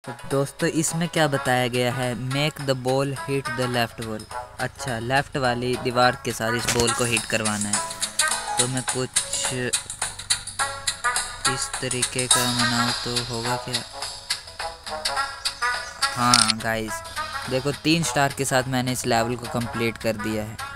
तो दोस्तों इसमें क्या बताया गया है, make the ball hit the left wall. अच्छा, लेफ्ट वाली दीवार के साथ इस बॉल को हिट करवाना है। तो मैं कुछ इस तरीके का बनाऊँ तो होगा क्या? हाँ गाइस, देखो 3 स्टार के साथ मैंने इस लेवल को कंप्लीट कर दिया है।